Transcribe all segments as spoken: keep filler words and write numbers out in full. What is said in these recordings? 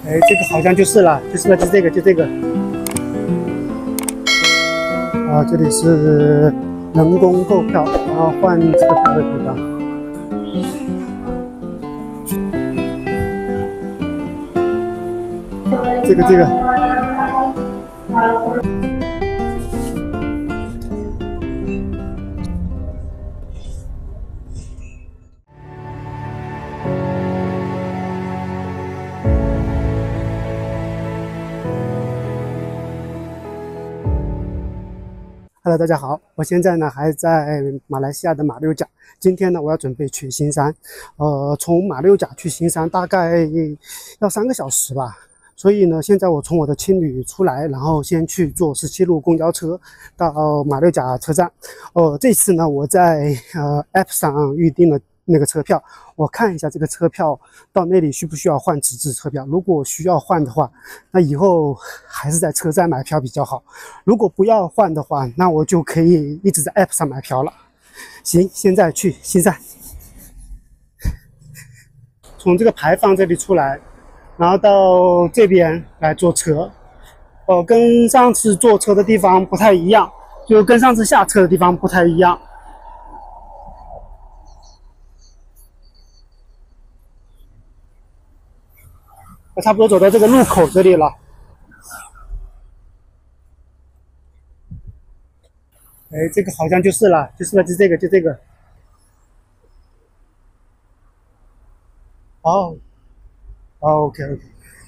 哎，这个好像就是了，就是了，就这个，就这个。啊，这里是人工购票，然后换车票的地方。这个，这个。 Hello， 大家好，我现在呢还在马来西亚的马六甲。今天呢，我要准备去新山，呃，从马六甲去新山大概要三个小时吧。所以呢，现在我从我的青旅出来，然后先去坐十七路公交车到马六甲车站。呃，这次呢，我在呃 App 上预定了那个车票，我看一下这个车票到那里需不需要换纸质车票。如果需要换的话，那以后还是在车站买票比较好。如果不要换的话，那我就可以一直在 App 上买票了。行，现在去新山，从这个牌坊这里出来，然后到这边来坐车。哦、呃，跟上次坐车的地方不太一样，就跟上次下车的地方不太一样。 我差不多走到这个路口这里了。哎，这个好像就是了，就是了，就这个，就这个。哦，哦 ，OK OK。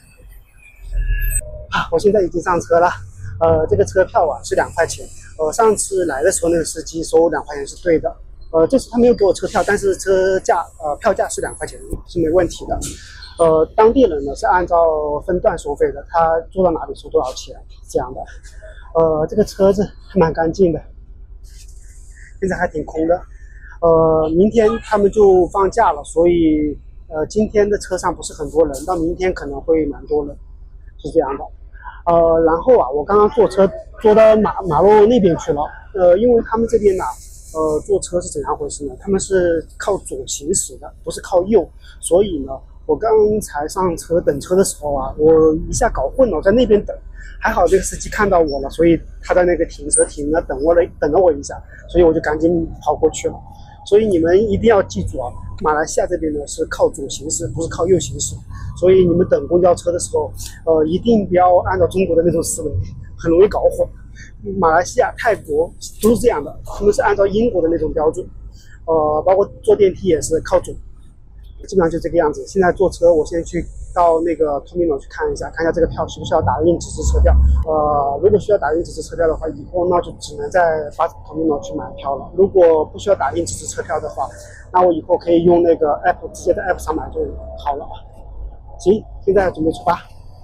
啊，我现在已经上车了。呃，这个车票啊是两块钱。呃，上次来的时候那个司机收两块钱是对的。呃，这次他没有给我车票，但是车价呃票价是两块钱是没问题的。 呃，当地人呢是按照分段收费的，他坐到哪里收多少钱这样的。呃，这个车子还蛮干净的，现在还挺空的。呃，明天他们就放假了，所以呃今天的车上不是很多人，到明天可能会蛮多人，是这样的。呃，然后啊，我刚刚坐车坐到马马路那边去了。呃，因为他们这边呢、啊。 呃，坐车是怎样回事呢？他们是靠左行驶的，不是靠右，所以呢，我刚才上车等车的时候啊，我一下搞混了，我在那边等，还好这个司机看到我了，所以他在那个停车停了，等我了，等了我一下，所以我就赶紧跑过去了。所以你们一定要记住啊，马来西亚这边呢是靠左行驶，不是靠右行驶，所以你们等公交车的时候，呃，一定不要按照中国的那种思维，很容易搞混。 马来西亚、泰国都是这样的，他们是按照英国的那种标准，呃，包括坐电梯也是靠左，基本上就这个样子。现在坐车，我先去到那个 Terminal 去看一下，看一下这个票需不需要打印纸质车票。呃，如果需要打印纸质车票的话，以后那就只能在 Bus Terminal 去买票了。如果不需要打印纸质车票的话，那我以后可以用那个 App 直接在 App 上买就好了。行，现在准备出发。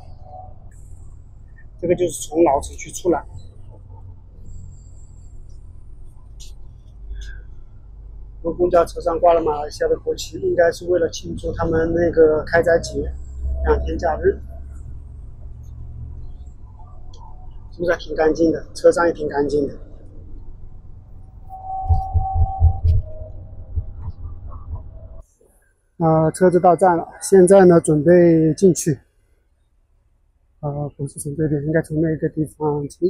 这个就是从老城区出来。 公交车上挂了马来西亚的国旗，应该是为了庆祝他们那个开斋节，两天假日。是不是还挺干净的？车上也挺干净的。呃，车子到站了，现在呢准备进去。呃，不是从这边，应该从那个地方进。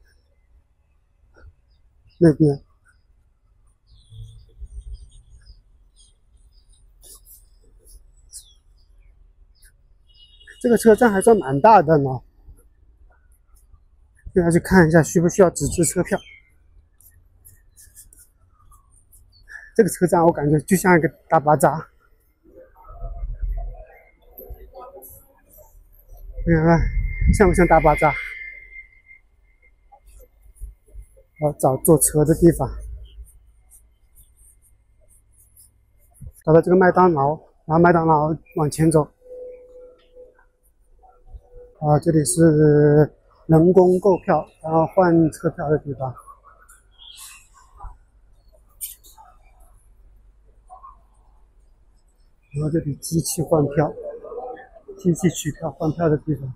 那边。 这个车站还算蛮大的呢，现在去看一下需不需要纸质车票。这个车站我感觉就像一个大巴扎，你看看像不像大巴扎？我找坐车的地方，找到这个麦当劳，然后麦当劳往前走。 啊，这里是人工购票，然后换车票的地方。然后这里机器换票，机器取票换票的地方。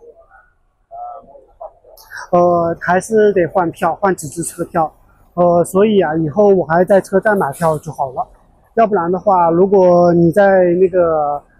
呃，还是得换票，换纸质车票。呃，所以啊，以后我还在车站买票就好了。要不然的话，如果你在那个。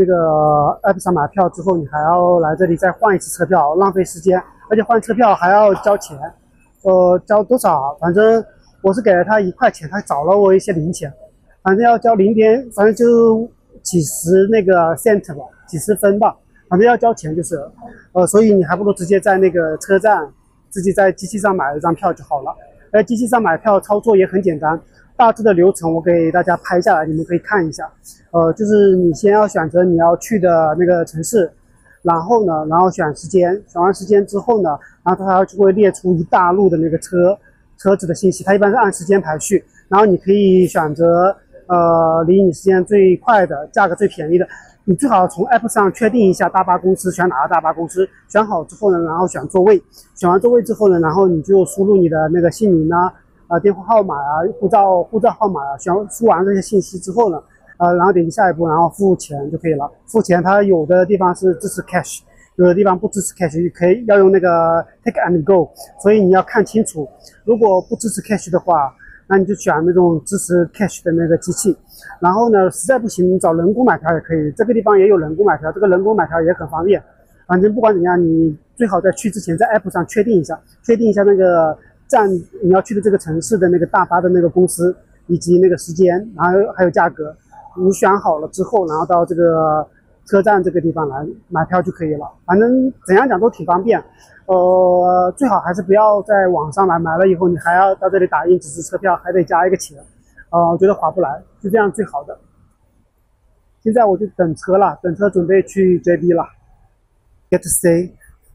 这个 app 上买票之后，你还要来这里再换一次车票，浪费时间，而且换车票还要交钱，呃，交多少？反正我是给了他一块钱，他找了我一些零钱，反正要交零点，反正就几十那个 cent 吧，几十分吧，反正要交钱就是了，呃，所以你还不如直接在那个车站自己在机器上买一张票就好了。在机器上买票操作也很简单。大致的流程我给大家拍下来，你们可以看一下。呃，就是你先要选择你要去的那个城市，然后呢，然后选时间，选完时间之后呢，然后它就会列出一大路的那个车车子的信息，它一般是按时间排序，然后你可以选择呃离你时间最快的、价格最便宜的。你最好从 app 上确定一下大巴公司，选哪个大巴公司，选好之后呢，然后选座位，选完座位之后呢，然后你就输入你的那个姓名啊。啊，电话号码啊，护照护照号码啊，选输完这些信息之后呢，呃，然后点击下一步，然后付钱就可以了。付钱，它有的地方是支持 cash， 有的地方不支持 cash， 可以要用那个 take and go， 所以你要看清楚。如果不支持 cash 的话，那你就选那种支持 cash 的那个机器。然后呢，实在不行，找人工买票也可以，这个地方也有人工买票，这个人工买票也很方便。反正不管怎样，你最好在去之前在 app 上确定一下，确定一下那个。站你要去的这个城市的那个大巴的那个公司以及那个时间，然后还有价格，你选好了之后，然后到这个车站这个地方来买票就可以了。反正怎样讲都挺方便，呃，最好还是不要在网上买，买了以后你还要到这里打印纸质车票，还得加一个钱，呃，我觉得划不来，就这样最好的。现在我就等车了，等车准备去 J B 了 ，Get C，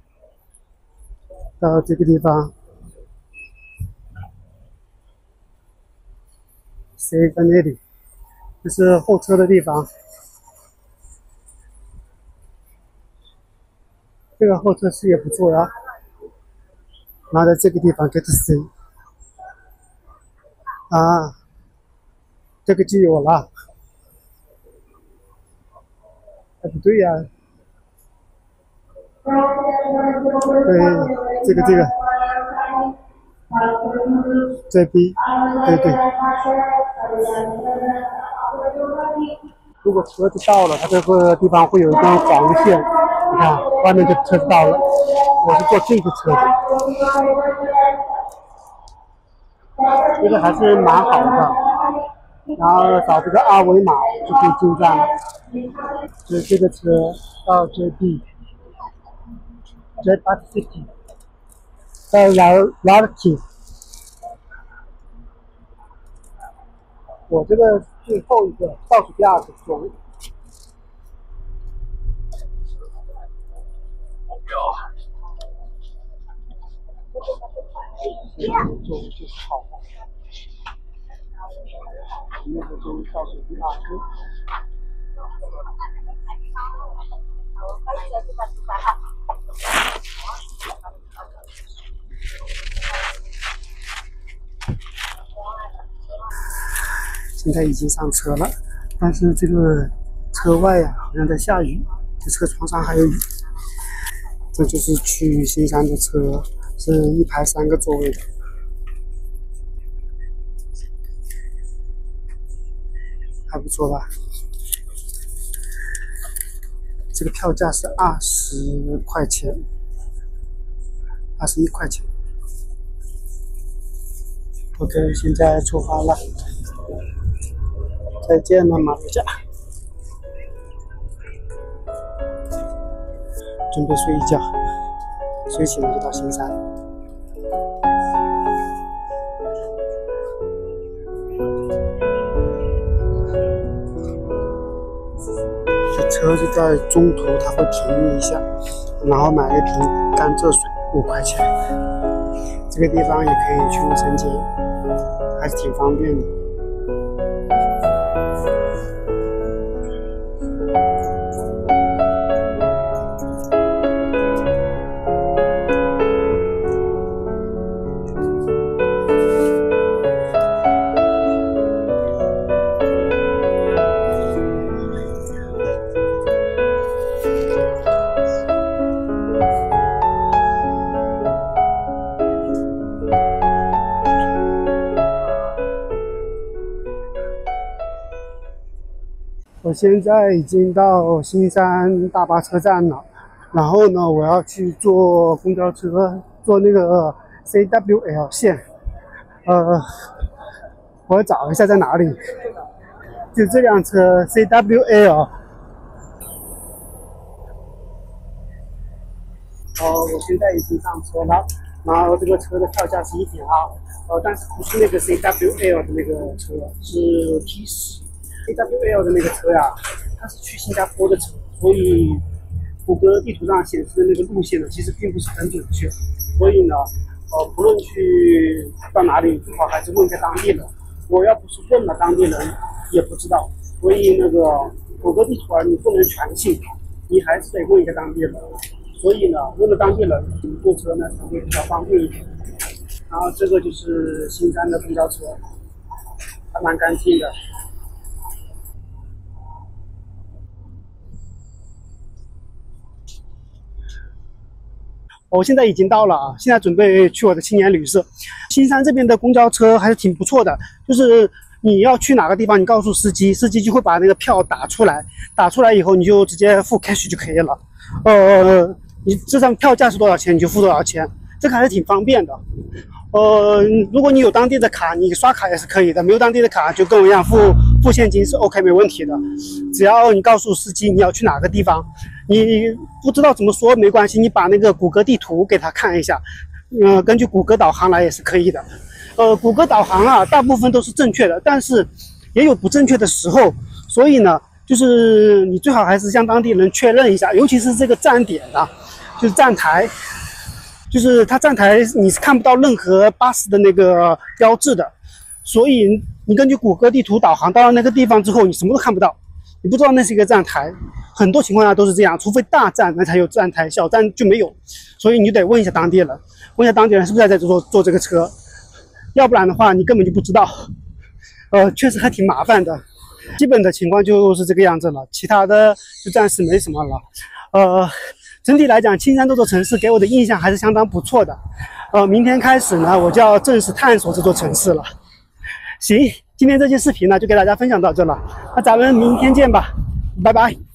到这个地方。谁在那里？这是候车的地方。这个候车室也不错呀。然后在这个地方 get C。啊，这个就有了。哎，不对呀。对，这个这个。这边，对对。如果车子到了，它这个地方会有一根黄线，你看外面就车子到了。我是坐这个车子，这个还是蛮好的。然后扫这个二维码就可以进站了。所以这个车到 J B。J B City， 到 Larkin， 我这个最后一个倒数第二个座位。这个座位就是好的，那个座位倒数第二个。现在已经上车了，但是这个车外呀、啊、好像在下雨，这车窗上还有雨。这就是去新山的车，是一排三个座位的，还不错吧？这个票价是二十块钱，二十一块钱。OK， 现在出发了。再见了，马六甲。准备睡一觉，睡醒了就到新山。这车就在中途，它会停一下，然后买一瓶甘蔗水，五块钱。这个地方也可以去卫生间，还是挺方便的。 现在已经到新山大巴车站了，然后呢，我要去坐公交车，坐那个 C W L 线。呃，我找一下在哪里，就这辆车 C W L。哦，我现在已经上车了，然后这个车的票价是一点二，呃，但是不是那个 C W L 的那个车，是 T 十。C W L 的那个车呀，它是去新加坡的车，所以谷歌地图上显示的那个路线呢，其实并不是很准确。所以呢，呃，不论去到哪里，最好还是问一下当地人。我要不是问了当地人，也不知道。所以那个谷歌地图啊，你不能全信，你还是得问一下当地人。所以呢，问了当地人，你坐车呢才会比较方便一点。然后这个就是新山的公交车，还蛮干净的。我现在已经到了啊，现在准备去我的青年旅社。新山这边的公交车还是挺不错的，就是你要去哪个地方，你告诉司机，司机就会把那个票打出来，打出来以后你就直接付 cash 就可以了。呃，你这张票价是多少钱，你就付多少钱，这个还是挺方便的。呃，如果你有当地的卡，你刷卡也是可以的；没有当地的卡，就跟我一样付付现金是 OK 没问题的。只要你告诉司机你要去哪个地方，你不知道怎么说没关系，你把那个谷歌地图给他看一下，呃，根据谷歌导航来也是可以的。呃，谷歌导航啊，大部分都是正确的，但是也有不正确的时候，所以呢，就是你最好还是向当地人确认一下，尤其是这个站点啊，就是站台。就是它站台你是看不到任何巴士的那个标志的，所以你根据谷歌地图导航到了那个地方之后，你什么都看不到，你不知道那是一个站台。很多情况下都是这样，除非大站那才有站台，小站就没有。所以你就得问一下当地人，问一下当地人是不是在这坐坐这个车，要不然的话你根本就不知道。呃，确实还挺麻烦的。基本的情况就是这个样子了，其他的就暂时没什么了。呃。整体来讲，青山这座城市给我的印象还是相当不错的。呃，明天开始呢，我就要正式探索这座城市了。行，今天这期视频呢，就给大家分享到这了。那咱们明天见吧，拜拜。